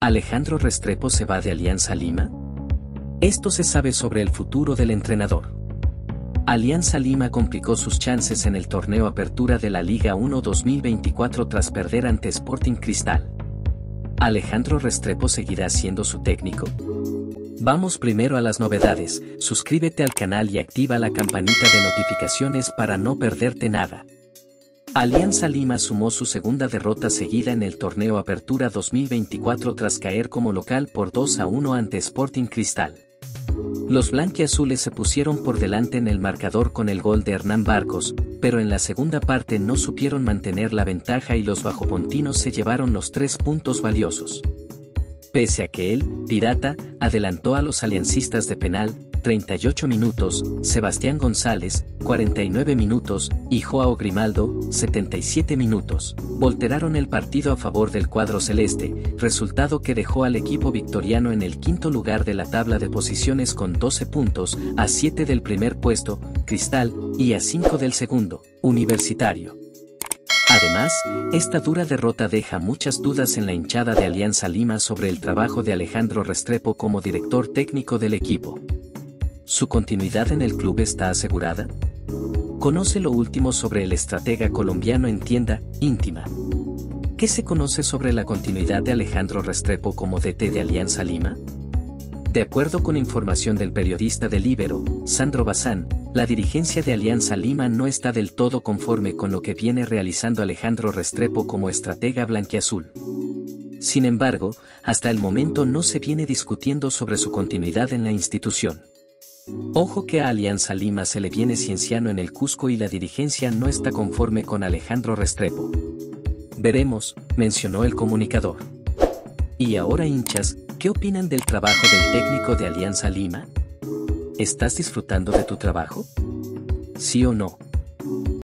¿Alejandro Restrepo se va de Alianza Lima? Esto se sabe sobre el futuro del entrenador. Alianza Lima complicó sus chances en el torneo Apertura de la Liga 1 2024 tras perder ante Sporting Cristal. ¿Alejandro Restrepo seguirá siendo su técnico? Vamos primero a las novedades. Suscríbete al canal y activa la campanita de notificaciones para no perderte nada. Alianza Lima sumó su segunda derrota seguida en el torneo Apertura 2024 tras caer como local por 2-1 ante Sporting Cristal. Los blanquiazules se pusieron por delante en el marcador con el gol de Hernán Barcos, pero en la segunda parte no supieron mantener la ventaja y los bajopontinos se llevaron los 3 puntos valiosos. Pese a que el Pirata adelantó a los aliancistas de penal, 38 minutos, Sebastián González, 49 minutos, y Joao Grimaldo, 77 minutos, volteraron el partido a favor del cuadro celeste, resultado que dejó al equipo victoriano en el quinto lugar de la tabla de posiciones con 12 puntos, a 7 del primer puesto, Cristal, y a 5 del segundo, Universitario. Además, esta dura derrota deja muchas dudas en la hinchada de Alianza Lima sobre el trabajo de Alejandro Restrepo como director técnico del equipo. ¿Su continuidad en el club está asegurada? Conoce lo último sobre el estratega colombiano en Tienda Íntima. ¿Qué se conoce sobre la continuidad de Alejandro Restrepo como DT de Alianza Lima? De acuerdo con información del periodista del Libero, Sandro Bazán, la dirigencia de Alianza Lima no está del todo conforme con lo que viene realizando Alejandro Restrepo como estratega blanquiazul. Sin embargo, hasta el momento no se viene discutiendo sobre su continuidad en la institución. Ojo que a Alianza Lima se le viene Cienciano en el Cusco y la dirigencia no está conforme con Alejandro Restrepo. Veremos, mencionó el comunicador. Y ahora hinchas, ¿qué opinan del trabajo del técnico de Alianza Lima? ¿Estás disfrutando de tu trabajo? ¿Sí o no?